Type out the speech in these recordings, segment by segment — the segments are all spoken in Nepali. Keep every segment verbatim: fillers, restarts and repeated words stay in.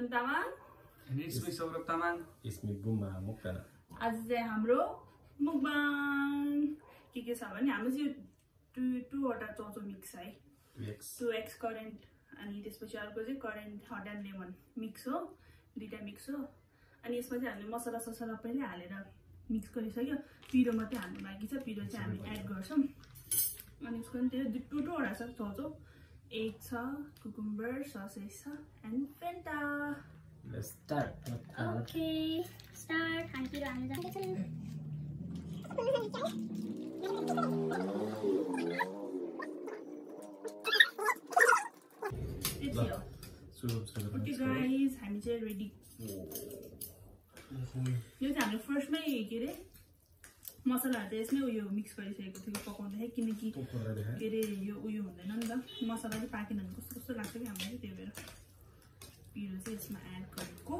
Tamang and it's me Saurabh Taman. It's me Buma Mukbang. आज चाहिँ हाम्रो मुकबाङ के के छ भने हाम्रो चाहिँ टु टु वटा चौचो मिक्स है टु एक्स करेन्ट अनि त्यसपछि अर्को चाहिँ current hot and lemon mix हो दुईटा मिक्स हो अनि यसमा चाहिँ हामीले मसला ससला पहिल्यै हालेर मिक्स गरिसक्यो पिरो मात्रै हाल्नु बाँकी छ पिरो चाहिँ हामी एड गर्छौँ अनि यसको पनि त्यो टु टु वटा छ चौचो एग छ कुकुम्बर ससेज छ and Fanta Let's start. Okay, start. Hampir anu जान्छ Okay guys, हामी चाहिँ रेडी यो चाहिँ हामीले फर्स्टमै के रे मसलाहरु चाहिँ यसमै उयो मिक्स गरिसकेको थियो पकाउँदाखेरि किनकि के रे यो उयो हुँदैन नि त मसला चाहिँ पाकेन भने कस्तो कस्तो लाग्छ कि हामीलाई त्यही भएर पिरो चाहिँ यसमा एड गरेको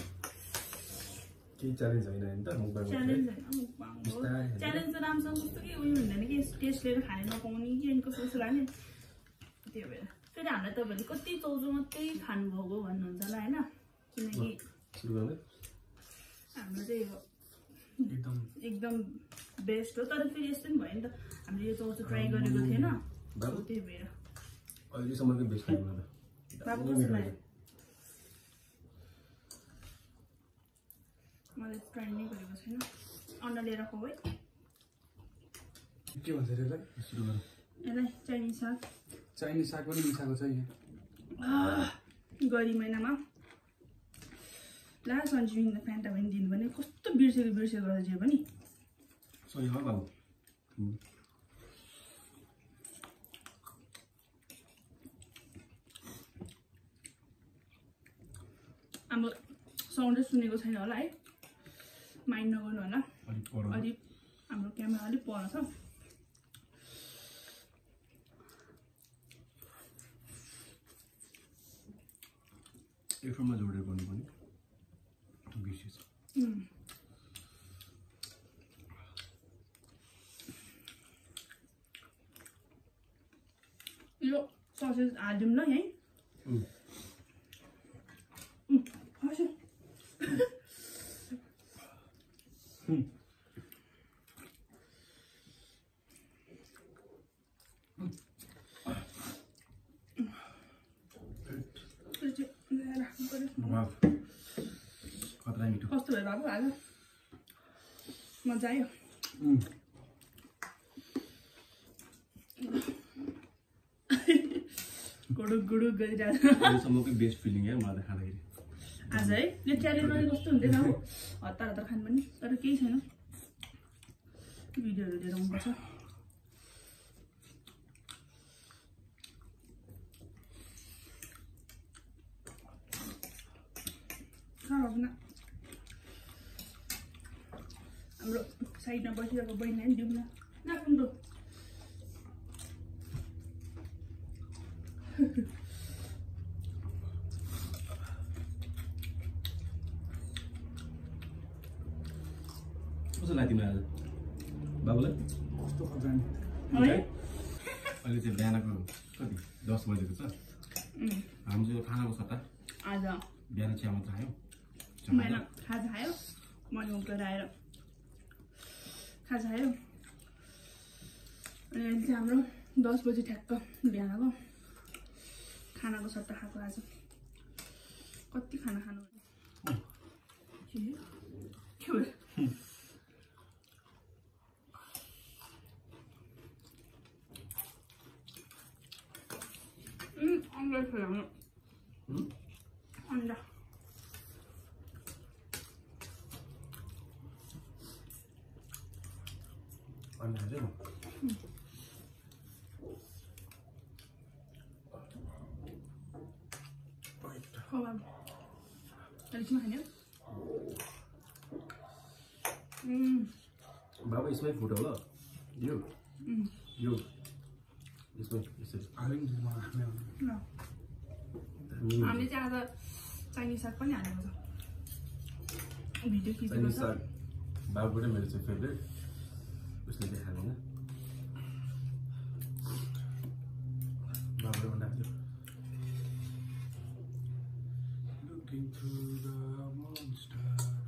के च्यालेन्ज हैन नि त मुकबाङ च्यालेन्ज हैन मुकबाङ हो च्यालेन्ज त राम्रोसँग कस्तो के उयो हुँदैन कि टेस्ट लिएर खाने नपाउने कि अनि कस्तो कस्तो लाग्ने त्यही भएर फेरि हामीलाई तपाईँहरूले कति चौचो मात्रै खानुभएको भन्नुहुन्छ होला होइन किनकि सुरु गर्ने हाम्रो चाहिँ यो एकदम एकदम बेस्ट हो तर फेरि यस्तो पनि भयो नि त हामीले यो चौचो ट्राई गरेको थिएन त्यही भएर अहिलेसम्मको बेस्ट लाग्यो मलाई बाबु कस्तो लाग्यो मैले ट्राई नै गरेको छैन अन्डा लिएर खाऊ है के भन्छ त्यसलाई सुरु गरौँ यसलाई चाइनिज साग चाइनिज साग पनि मिसाएको छ यहाँ गरी महिनामा ला सन्जीविन फ्यान्टा पनि दिनु भने कस्तो बिर्सेको बिर्सेको रहेछ जे पनि सही हो बाबु हाम्रो साउन्डै सुनेको छैन होला है माइन्ड नगर्नु होला अलिक हाम्रो क्यामेरा अलिक पर छ एफएममा जोडेर गर्नु पनि बिर्सेछ यो ससेज हालिदिउँ ल है खतरा मिठो कस्तो भयो बाबु आज मजा आयो गुडुक गुडुक गरिरहेको अहिलेसम्मकै बेस्ट फिलिङ है मलाई खाँदाखेरि आज है यो च्यालेन्ज पनि कस्तो हुँदैन हौ हतार हतार खानु पनि तर केही छैन भिडियोहरू लिएर आउनुपर्छ हाम्रो साइडमा बसिरहेको बहिनीलाई पनि दिउँ न नाकुम्रो कस्तो लाग्यो तिमीलाई आज बाबुलाई कस्तो खतरा है अहिले चाहिँ बिहानको कति दस बजेको छ हाम्रो चाहिँ खानाको सट्टा आज बिहान चिया मात्र खायो बिहान खाजा खायो मर्निङ उठेर आएर खाजा खायो अनि अहिले चाहिँ हाम्रो दस बजी ठ्याक्क बिहानको खानाको सट्टा खाएको आज कति खाना खानु के भयो अन्डा खानु अन्डा अन्डा खान्छ हो बाबु अलिकमा खाने बाबु यसमै फुट होला यो यो यसमै यसरी हामीले चाहिँ आज चाइनिज साग पनि हालेको छ भिडियो खिचेको छ बाबुबाट मेरो चाहिँ फेभरेट उसले देखाएको होइन बाबुबाट बनाएको to the monster.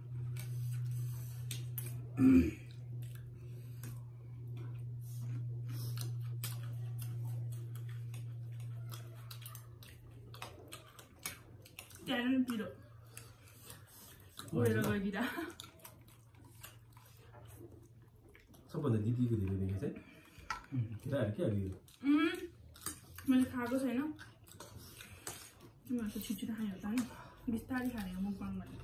Jangan tidur. Boleh lagi dah. सबभन्दा दिदीको धेरै देखेको चाहिँ केटाहरू के अघि मैले खाएको छैन तिमीहरू त छिटो खायो त नि बिस्तारै खाने हो मुकबाङ भन्ने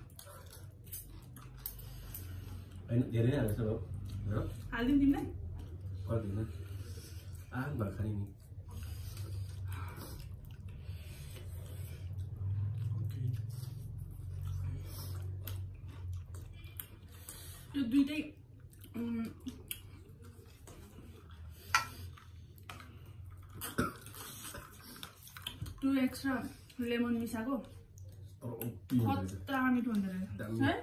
होइन धेरै नै हाल्छ हो हालिदिउँ तिमीलाई पर्दैन आम भएर खाने नि यो दुइटै टु एक्स्ट्रा लेमन मिसाएको खतरा मिठो हुँदो रहेछ है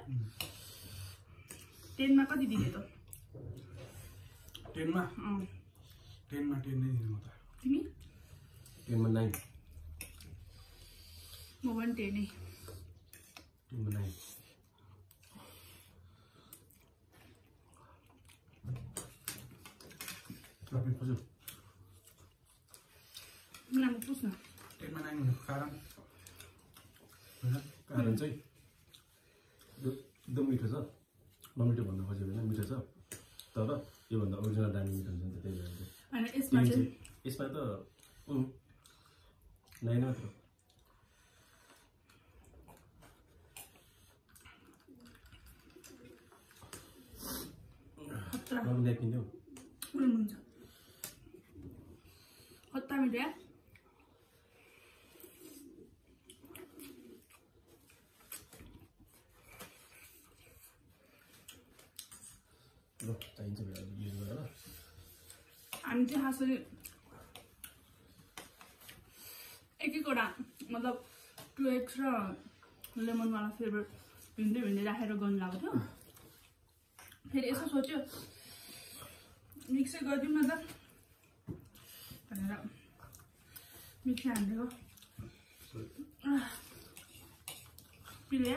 टेनमा कति दिने त टेनमा टेनमा टेन नै दिनु म त तिमी टेनमा नाइन म पनि टेनै टेनमा नाइन तपाईँ खोज्यो मलाई पुछ्न टेनमा नाइन हुनुको कारण कारण चाहिँ एकदम मिठो छ नमिठो भन्नु खोज्यो भने मिठो छ तर योभन्दा ओरिजिनल दामी मिठो हुन्छ नि त त्यही भएर होइन यसमा चाहिँ यसमा त नाइन मात्र खतरा ल्याइदिन्थ्यौ हुन्छ खतरा मिठो चाहिन्छ युज गरेर हामी चाहिँ खासै एक एकवटा मतलब टु एक्स्ट्रा लेमनवाला फ्लेभर भिन्दै भिन्दै राखेर गर्नु लागेको थियो फेरि यसो सोच्यो मिक्सै गरिदिउँ न त भनेर मिक्सी हालिदिएको पिले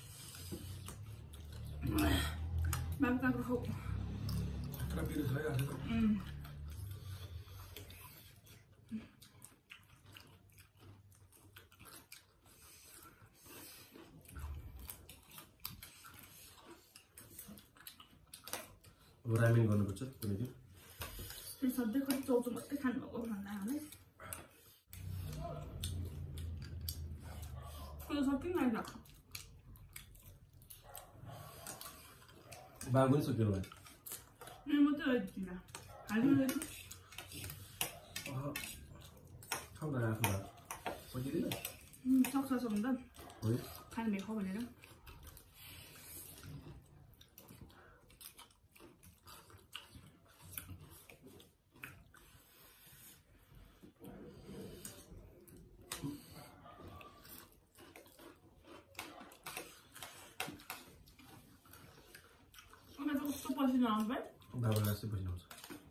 बाबु काँक्रो खाऊ खतरा पिरो छ है आज त अब रामेन गर्नुपर्छ कुनै दिन त्यो सधैँ कति चौचो मात्रै खानुभएको भन्दा हामीलाई त्यो सक्यो नि अहिले बाबु पनि सक्यो होला मैले मात्रै लगाइदिनु हाल्नु खाउँदा आफूलाई सकिँदैन सक्छ सक्नु त हो खानु भएको भनेर कस्तो पसिना आउँछ भाइ बाबालाई यस्तै पसिना आउँछ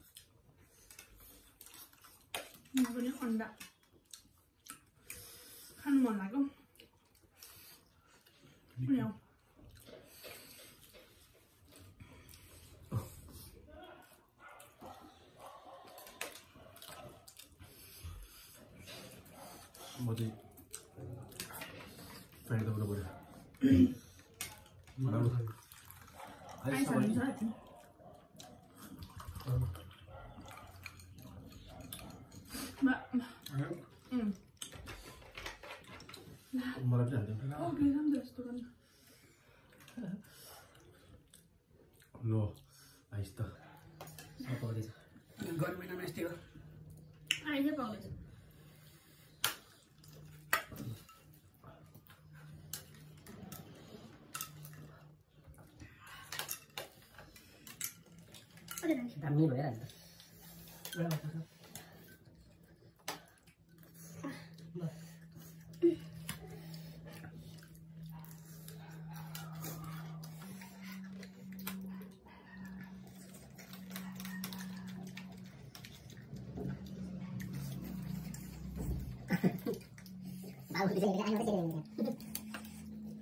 म पनि अन्डा खानु मन लाग्यो ल्याऊ म चाहिँ फ्राइड गर्नु पऱ्यो आइस हालिन्छ है मलाई पनि हाल्दैन ल आइस त पाउँदैछ गर्मी महिनामा यस्तै हो आइसै पाउँदैछ दामी भइहाल्छ बाबु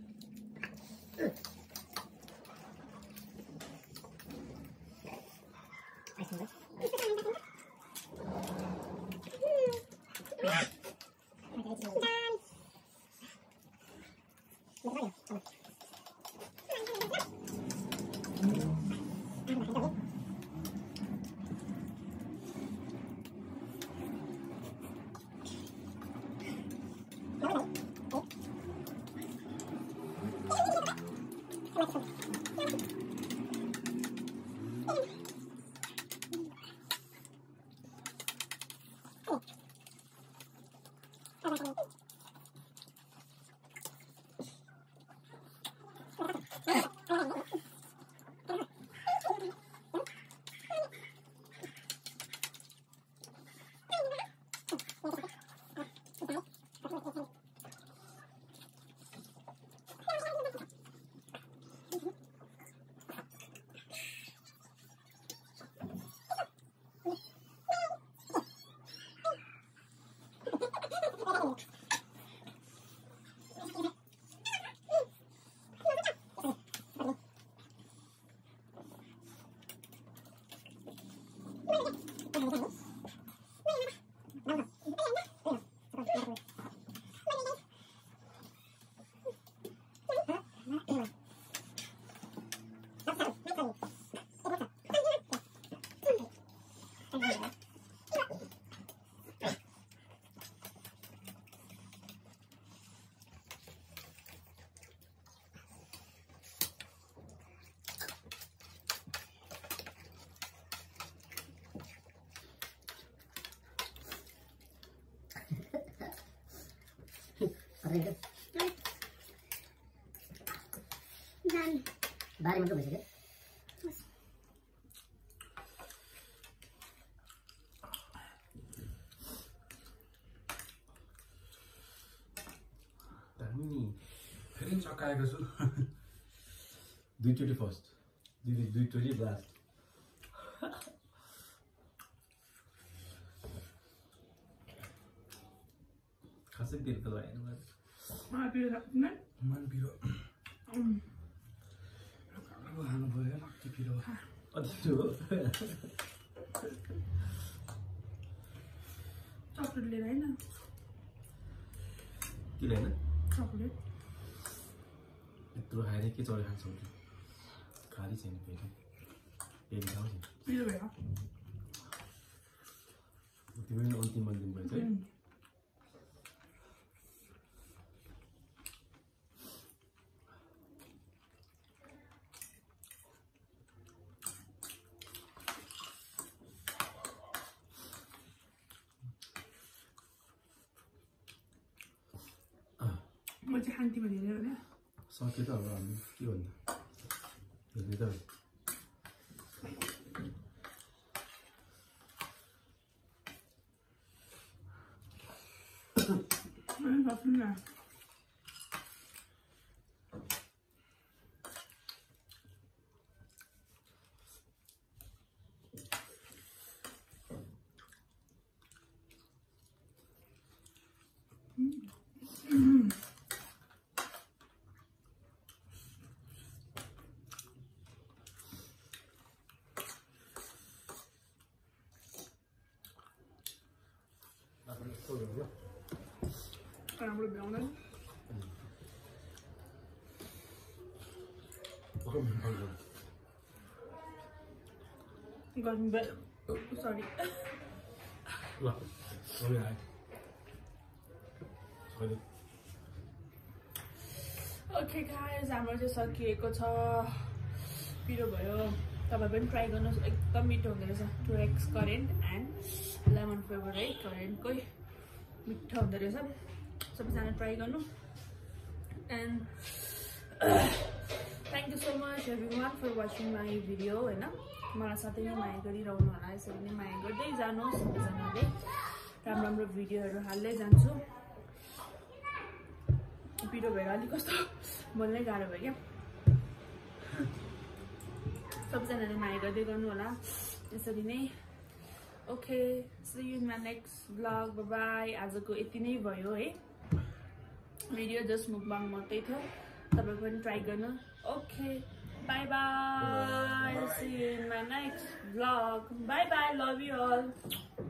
Dan Dari masuk biasanya. दामी फेरि चकाएको छु दुईचोटि फर्स्ट दिदी दुईचोटि लास्ट खासै पिरो त भएन मलाई पिरो लाग्दैन मन पिरो खानु पऱ्यो कति पिरो कति पिरो चक्लेट लिएर होइन किन होइन चक्लेट यत्रो खाएर के चौरी खान्छौ खाली छैन फेरि फेरि खाउँछ पिरो भयो तिमी पनि अन्तिम अन्तिम भएछ है म चाहिँ खान्थेँ भने होइन सक्यो त अब हामी के भन्दा हेर्ने त सक्दिनँ राम्रो भ्याउँदैन गर्मी सरी ल ओके गाइस हाम्रो चाहिँ सकिएको छ पिरो भयो तपाईँ पनि ट्राई गर्नुहोस् एकदम मिठो हुँदो रहेछ two x current and lemon flavour है करेन्टकै मिठो हुँदो रहेछ सबैजना ट्राई गर्नु and thank you so much everyone for watching my video होइन मलाई सधैँ नै माया गरिरहनु होला यसरी नै माया गर्दै जानुहोस् सबैजनाले राम्रो राम्रो भिडियोहरू हाल्दै जान्छु पिरो भएर अलिक कस्तो बोल्नै गाह्रो भयो क्या सबैजनाले माया गर्दै गर्नु होला यसरी नै okay see you in my next blog bye आजको यति नै भयो है भिडियो जस्ट मुकबाङ मात्रै थियो तपाईँ पनि ट्राई गर्नु okay bye bye see you in my next blog bye bye love you all